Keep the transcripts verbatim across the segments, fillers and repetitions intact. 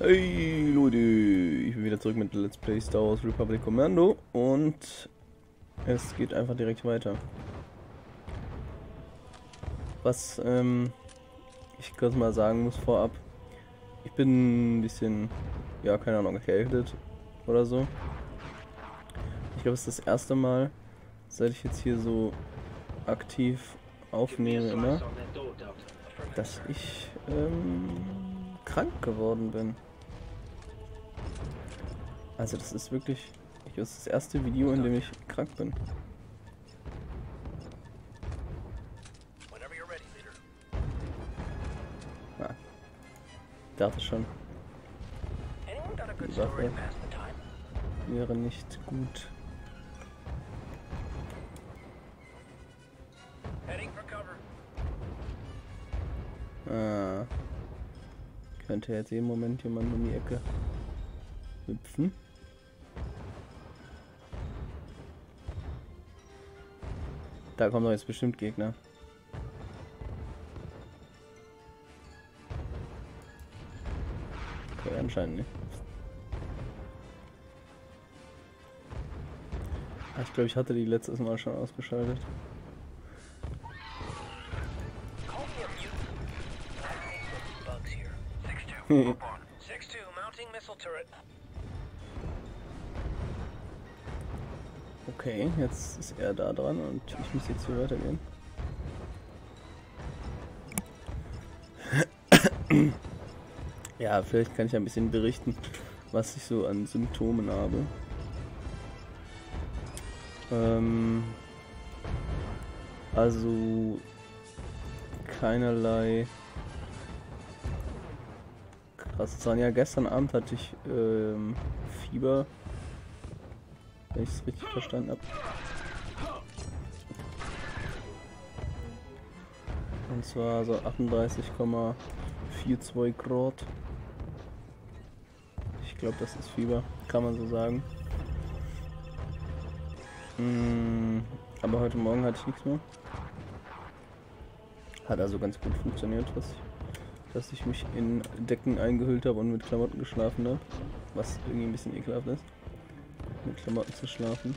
Hey Leute, ich bin wieder zurück mit Let's Play Star Wars Republic Commando und es geht einfach direkt weiter. Was ähm, ich kurz mal sagen muss vorab, ich bin ein bisschen, ja keine Ahnung, erkältet oder so. Ich glaube es ist das erste Mal, seit ich jetzt hier so aktiv aufnehme immer, dass ich ähm, krank geworden bin. Also das ist wirklich, das ist das erste Video, in dem ich krank bin. Ah, dachte schon. Die Waffe wäre nicht gut. Ah, könnte jetzt jeden Moment jemand um die Ecke hüpfen. Da kommen doch jetzt bestimmt Gegner. Okay, anscheinend nicht. Ah, ich glaube, ich hatte die letztes Mal schon ausgeschaltet. Okay, jetzt ist er da dran und ich muss jetzt hier weitergehen. Ja, vielleicht kann ich ein bisschen berichten, was ich so an Symptomen habe. Ähm, also keinerlei krass sein. Ja, gestern Abend hatte ich ähm, Fieber, wenn ich es richtig verstanden habe. Und zwar so achtunddreißig Komma zweiundvierzig Grad. Ich glaube, das ist Fieber, kann man so sagen. Mm, aber heute Morgen hatte ich nichts mehr. Hat also ganz gut funktioniert, dass ich, dass ich mich in Decken eingehüllt habe und mit Klamotten geschlafen habe. Was irgendwie ein bisschen ekelhaft ist, mit Klamotten zu schlafen.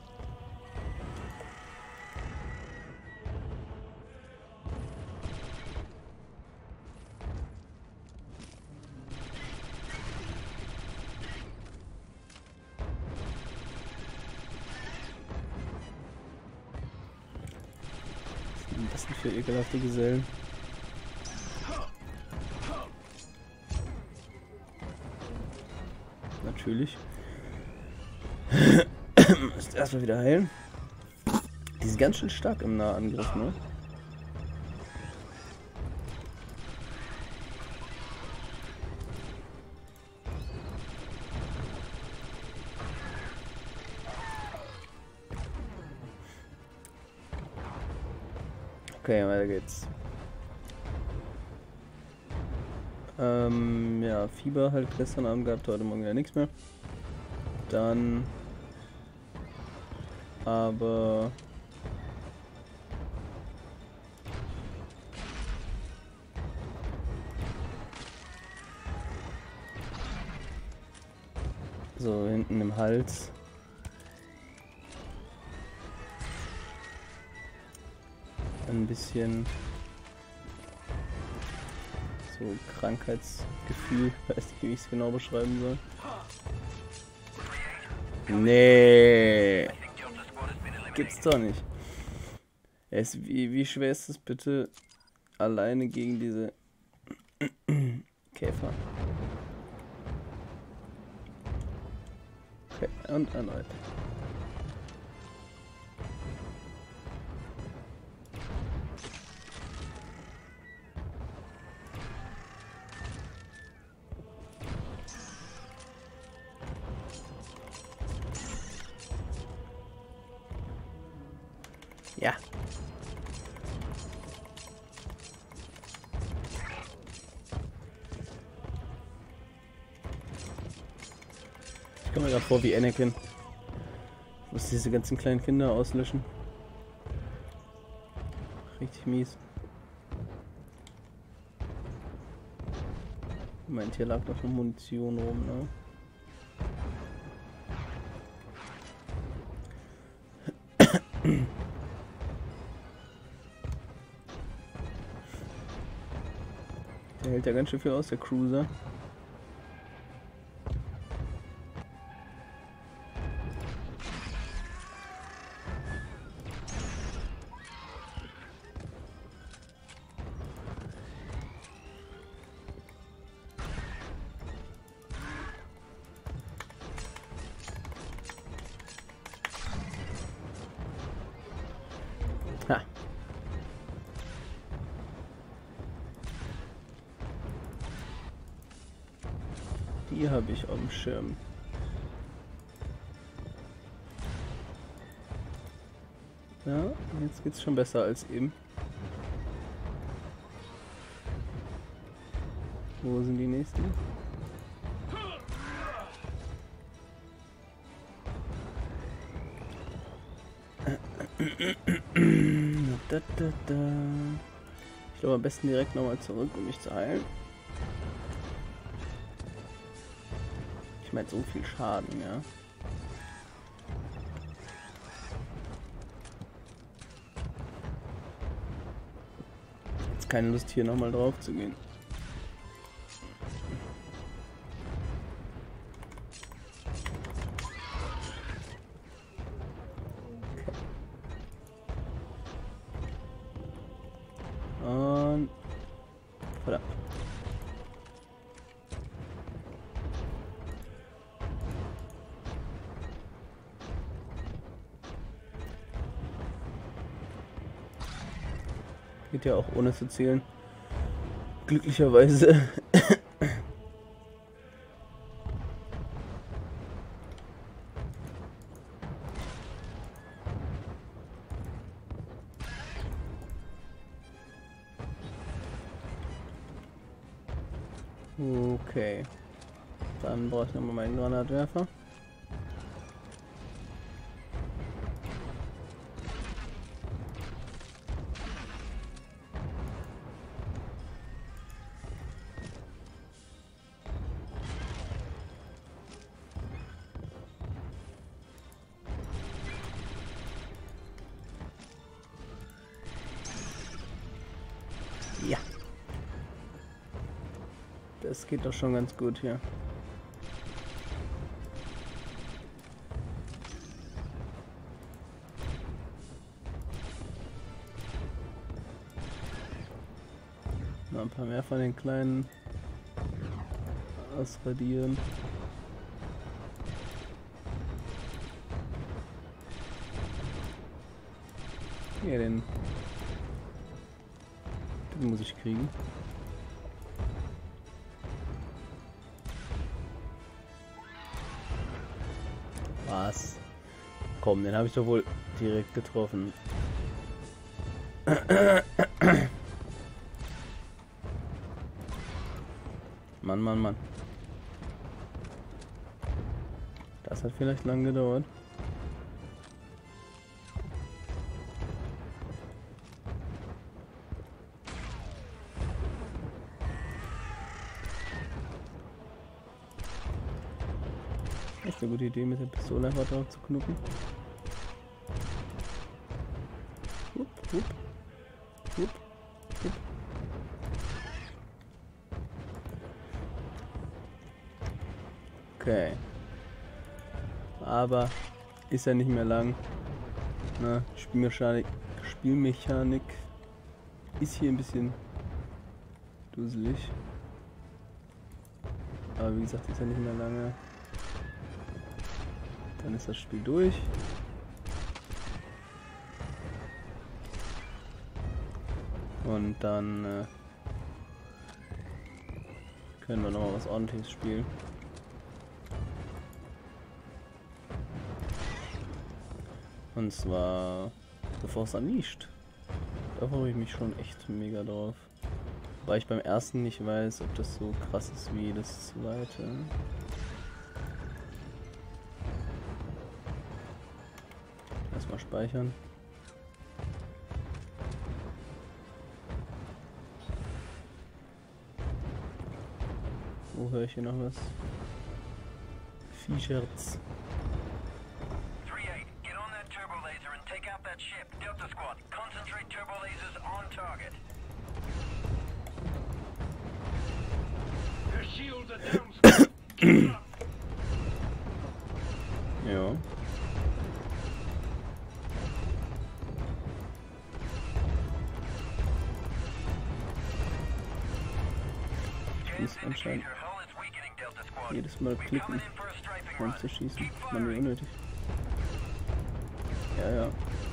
Was sind das denn für ekelhafte Gesellen? Natürlich. Ist erstmal wieder heilen. Die sind ganz schön stark im Nahangriff, ne? Okay, weiter geht's. Ähm, ja, Fieber halt gestern Abend gehabt, heute Morgen ja nichts mehr. Dann aber so hinten im Hals. Ein bisschen so Krankheitsgefühl, weiß nicht, wie ich es genau beschreiben soll. Nee, gibt's doch nicht. Es, wie, wie schwer ist es bitte alleine gegen diese Käfer? Okay, und erneut. Ja. Ich komme mir gerade vor wie Anakin. Ich muss diese ganzen kleinen Kinder auslöschen. Richtig mies. Moment, hier lag doch noch Munition rum, ne? Der hält ja ganz schön viel aus, der Cruiser. Ha. Die habe ich auf dem Schirm. Ja, jetzt geht's schon besser als eben. Wo sind die nächsten? Da, da, da. Ich glaube am besten direkt nochmal zurück, um mich zu heilen. Ich meine so viel Schaden, ja. Jetzt keine Lust hier nochmal drauf zu gehen. Und verdammt. Geht ja auch ohne zu zählen. Glücklicherweise. Okay. Dann brauche ich nochmal meinen Granatwerfer. Ja. Das geht doch schon ganz gut hier. Noch ein paar mehr von den kleinen ausradieren. Hier, den, den muss ich kriegen. Was? Komm, den habe ich doch wohl direkt getroffen. Mann, Mann, Mann. Das hat vielleicht lang gedauert. Echt eine gute Idee, mit der Pistole einfach drauf zu knuppen. Hup, hup, hup, hup. Okay. Aber ist ja nicht mehr lang. Na, Spielmechanik, Spielmechanik ist hier ein bisschen dusselig. Aber wie gesagt, ist ja nicht mehr lange. Dann ist das Spiel durch. Und dann äh, können wir noch mal was Ordentliches spielen. Und zwar The Force Unleashed. Da freue ich mich schon echt mega drauf. Weil ich beim ersten nicht weiß, ob das so krass ist wie das zweite. Erstmal speichern. Wo höre ich hier noch was? Features. three eight, get on that turbo laser and take out that ship. Delta Squad, concentrate turbo lasers on target. Their shields are down. Ja. Ist anscheinend jedes Mal klicken, um zu schießen. Man wie unnötig. Ja, ja.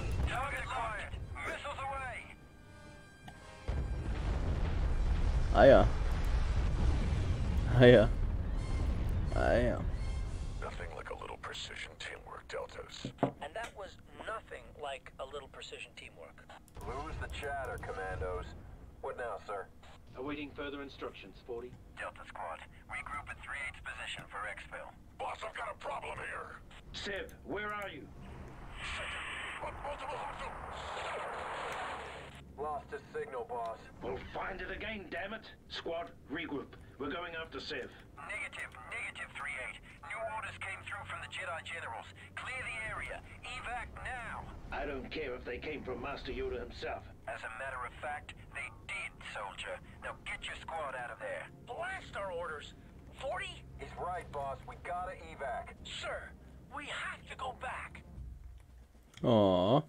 Ah ja. Ah ja. Ah ja. Nothing like a little precision teamwork, Deltas. And that was nothing like a little precision teamwork. Lose the chatter, Commandos. What now, sir? Awaiting further instructions, forty. Delta Squad, regroup at three eight's position for exfil. Boss, I've got a problem here. Civ, where are you? What multiple hostiles? Lost his signal, boss. We'll find it again, damn it. Squad, regroup. We're going after Civ. Negative, negative, three eight. New orders came through from the Jedi generals. Clear the area. Evac now. I don't care if they came from Master Yoda himself. As a matter of fact, they did, soldier. Now get your squad out of there. Blast our orders. forty? He's right, boss. We gotta evac. Sir, we have to go back. Aww.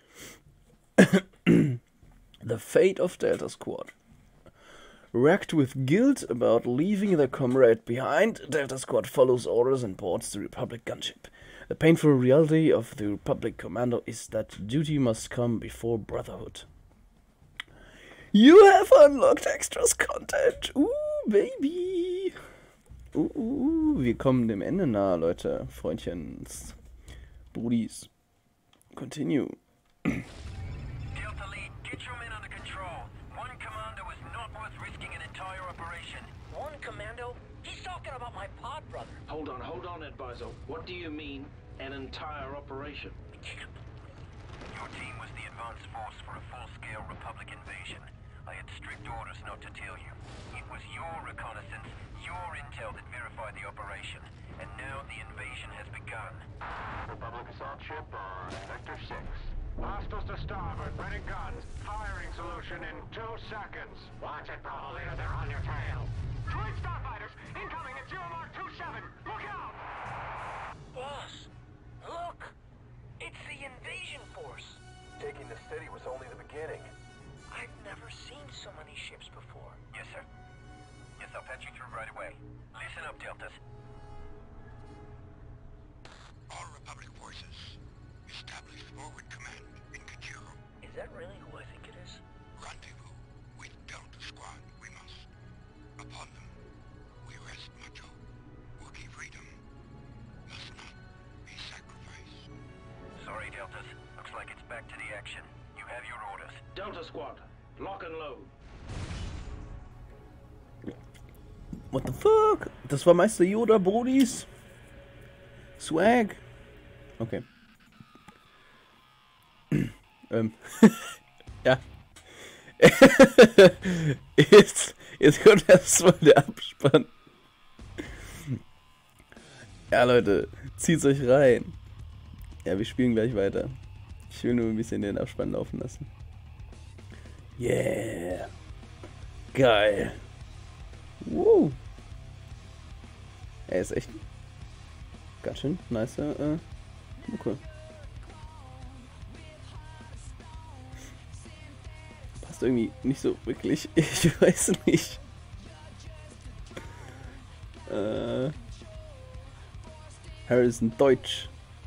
The fate of Delta Squad. Racked with guilt about leaving their comrade behind, Delta Squad follows orders and boards the Republic gunship. The painful reality of the Republic Commando is that duty must come before brotherhood. You have unlocked extras content. Ooh, baby. Uh, uh, wir kommen dem Ende nahe, Leute. Freundchens. Brudis. Continue. Delta Lead, get your men under control. One commando is not worth risking an entire operation. One commando? He's talking about my pod brother. Hold on, hold on, Advisor. What do you mean, an entire operation? Your team was the advance force for a full-scale Republic invasion. I had strict orders not to tell you. It was your reconnaissance, your intel that verified the operation. And now the invasion has begun. Republic assault ship on Sector six. Hostiles to starboard, ready guns. Firing solution in two seconds. Watch it, Bravo Leader. They're on your tail. Twin starfighters, incoming at zero mark two seven. Look out! Boss, look! It's the invasion force. Taking the city was only the beginning. I've never seen so many ships before. Yes, sir. Yes, I'll patch you through right away. Listen up, Deltas. All Republic forces, establish forward command in Kajiro. Is that really who I think it is? Rendezvous with Delta Squad, we must. Upon them, we rest Macho. Wookiee freedom must not be sacrificed. Sorry, Deltas. Looks like it's back to the action. You have your orders. Delta Squad, lock and load. What the fuck? Das war Meister Yoda, Brudis. Swag. Okay. ähm. ja. jetzt, jetzt kommt erstmal der Abspann. Ja, Leute, zieht's euch rein. Ja, wir spielen gleich weiter. Ich will nur ein bisschen den Abspann laufen lassen. Yeah. Geil. Wow. Er ist echt ganz schön nice äh, Mucke. Passt irgendwie nicht so wirklich. Ich weiß nicht. Äh, Harrison Deutsch.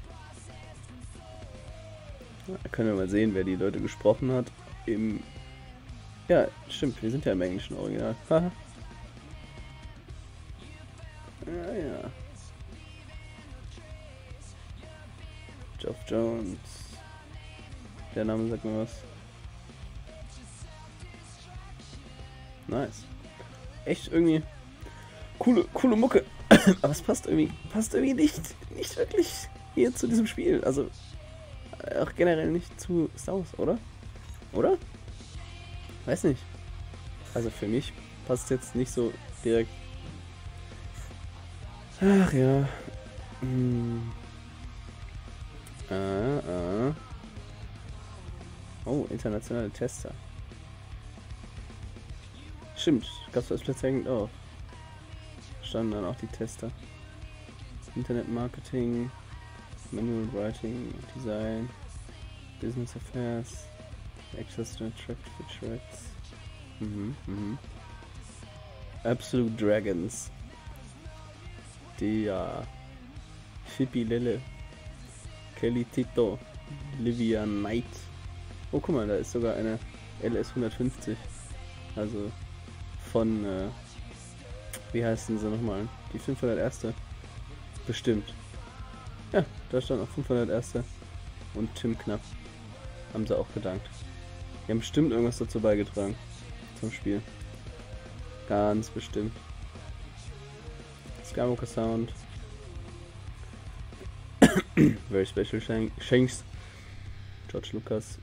Da können wir mal sehen, wer die Leute gesprochen hat. Im ja, stimmt, wir sind ja im englischen Original. Haha. Ja, ja. Geoff Jones. Der Name sagt mir was. Nice. Echt irgendwie coole, coole Mucke. Aber es passt irgendwie, passt irgendwie nicht, nicht wirklich hier zu diesem Spiel. Also auch generell nicht zu Star Wars, oder? Oder? Weiß nicht. Also für mich passt jetzt nicht so direkt Ach ja. Hm. Ah, ah. Oh, internationale Tester. Stimmt, gab's das plötzlich auch. Standen dann auch die Tester. Internet Marketing, Manual Writing, Design, Business Affairs, Access to Attract Features. Mhm, mhm. Absolute Dragons. Der Pippi Lille. Kelly Tito. Livia Knight. Oh, guck mal, da ist sogar eine L S hundertfünfzig. Also von, äh, wie heißen sie nochmal? Die fünfhunderterste. Bestimmt. Ja, da stand auch fünfhunderterste. Und Tim Knapp. Haben sie auch gedankt. Die haben bestimmt irgendwas dazu beigetragen. Zum Spiel. Ganz bestimmt. Skywalker Sound. Very special Shanks. George Lucas.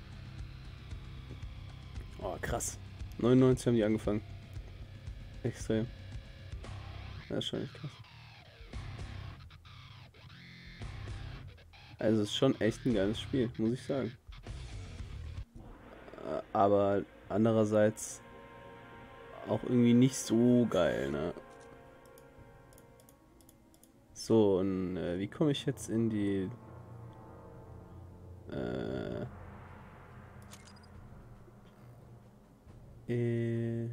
Oh, krass. neunundneunzig haben die angefangen. Extrem. Das ist schon echt krass. Also es ist schon echt ein geiles Spiel, muss ich sagen. Aber andererseits auch irgendwie nicht so geil, ne? So, und äh, wie komme ich jetzt in die... Äh... Äh...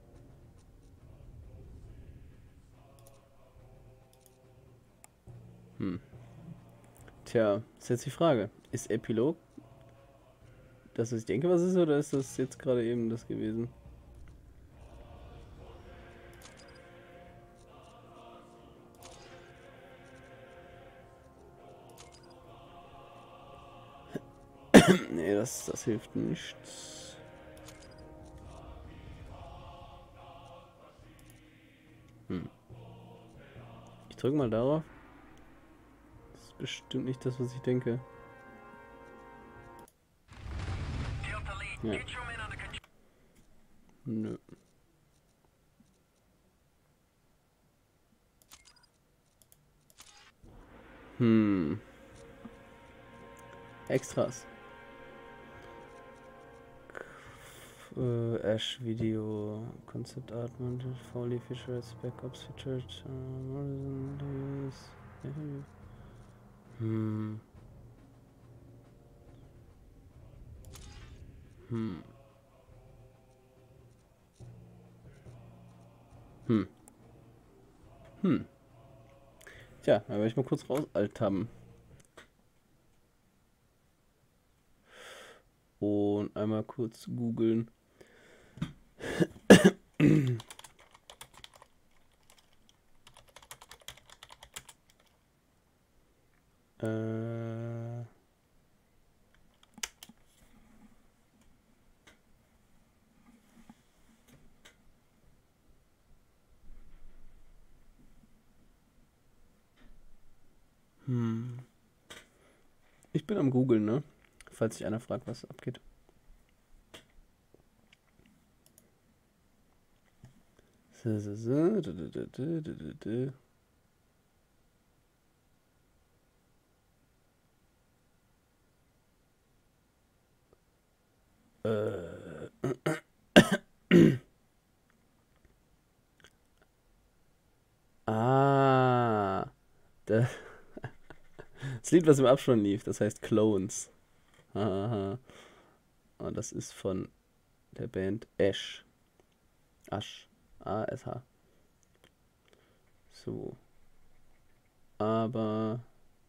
Hm. Tja, ist jetzt die Frage. Ist Epilog das, was ich denke, was es ist, oder ist das jetzt gerade eben das gewesen? Nee, das, das hilft nichts. Hm. Ich drücke mal darauf. Das ist bestimmt nicht das, was ich denke. Ja. Nö. Hm. Extras. Äh, Ash Video, Concept Art, Mounted, Foley, Features, Backups, Featured, uh, hm. Hm. Hm. Hm. Tja, da werde ich mal kurz raus alt haben. Und einmal kurz googeln. äh. Hm. Ich bin am Googeln, ne? Falls sich einer fragt, was abgeht. So, so, so. Du, du, du, du, du, du. Äh. Ah. Das, das Lied, was im Abspann lief, das heißt Clones. Haha. Und das ist von der Band Ash. Ash. A S H. So. Aber...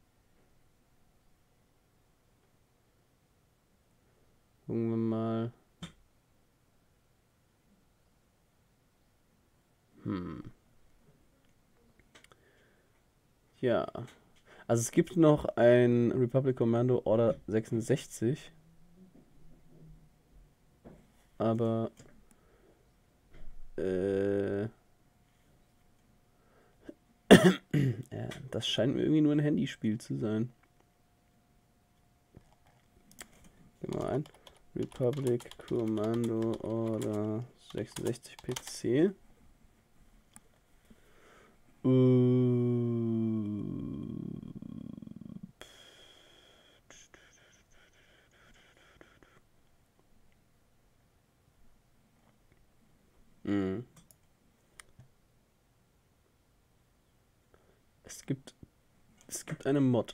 Gucken wir mal. Hm. Ja. Also es gibt noch ein Republic Commando Order sechsundsechzig. Aber... Äh... ja, das scheint mir irgendwie nur ein Handyspiel zu sein. Gehen wir mal ein. Republic Commando Order sechsundsechzig P C. Uh, Es gibt, es gibt eine Mod.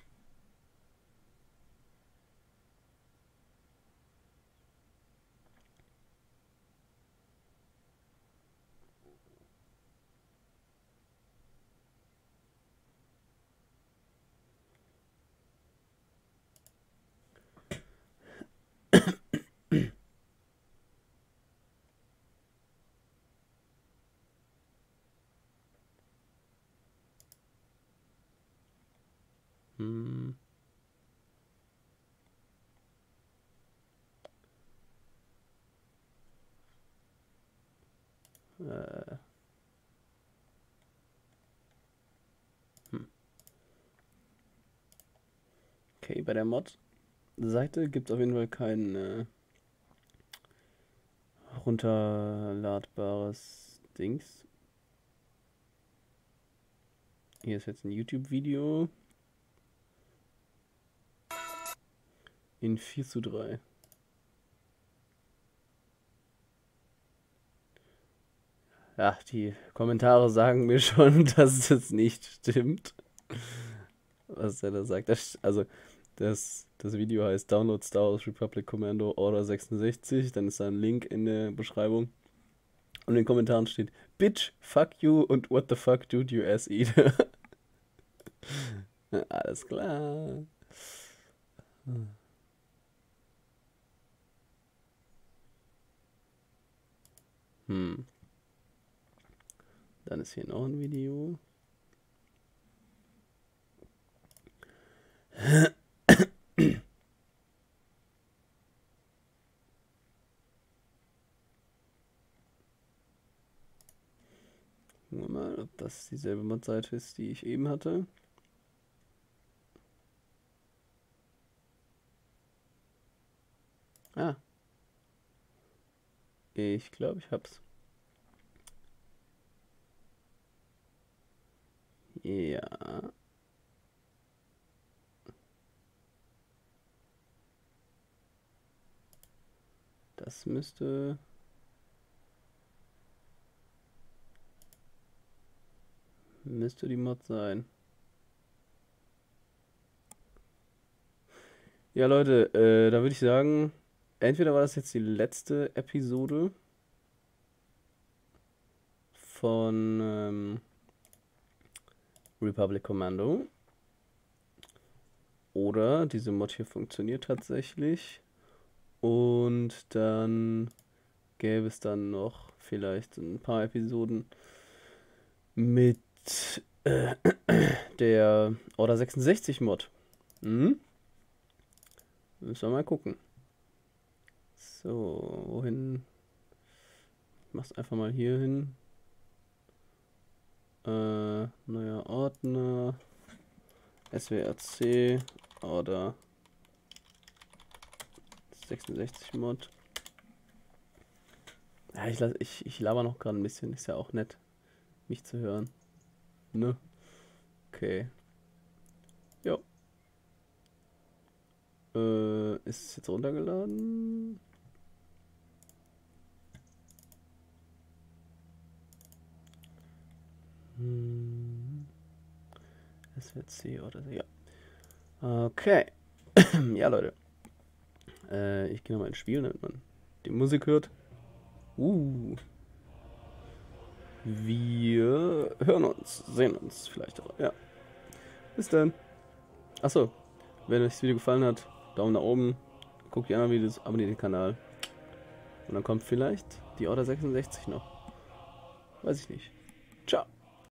Hm. Äh. Hm. Okay, bei der Mod-Seite gibt es auf jeden Fall kein äh, runterladbares Dings. Hier ist jetzt ein YouTube-Video in vier zu drei. Ja, die Kommentare sagen mir schon, dass das nicht stimmt, was er da sagt. Das, also, das, das Video heißt Download Star Wars Republic Commando Order sechsundsechzig. Dann ist da ein Link in der Beschreibung. Und in den Kommentaren steht Bitch, fuck you und what the fuck dude you ass eater. Alles klar. Hm. Dann ist hier noch ein Video. Gucken wir mal, ob das dieselbe Mod-Seite ist, die ich eben hatte. Ah. Ich glaube, ich hab's. Ja. Das müsste... Müsste die Mod sein. Ja, Leute, äh, da würde ich sagen, entweder war das jetzt die letzte Episode von ähm, Republic Commando. Oder diese Mod hier funktioniert tatsächlich. Und dann gäbe es dann noch vielleicht ein paar Episoden mit äh, der Order sechsundsechzig Mod. Hm? Müssen wir mal gucken. So, wohin? Ich mach's einfach mal hier hin. Äh, neuer Ordner. S W R C oder sechsundsechzig Mod. Ja, ich, lass, ich, ich laber noch gerade ein bisschen. Ist ja auch nett, mich zu hören. Ne? Okay. Jo. Äh, ist es jetzt runtergeladen? Hm. S W R C oder so, ja. Okay. Ja, Leute. Äh, ich gehe nochmal ins Spiel, damit man die Musik hört. Uh. Wir hören uns, sehen uns vielleicht auch. Ja. Bis dann. Achso. Wenn euch das Video gefallen hat, Daumen nach oben. Guckt die anderen Videos, abonniert den Kanal. Und dann kommt vielleicht die Order sechsundsechzig noch. Weiß ich nicht. Ciao.